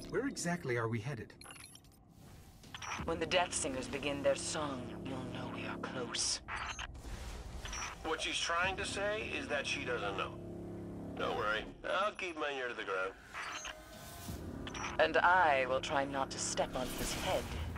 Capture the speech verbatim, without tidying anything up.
Where exactly are we headed? When the Death Singers begin their song, you'll know we are close. What she's trying to say is that she doesn't know. Don't worry, I'll keep my ear to the ground. And I will try not to step on his head.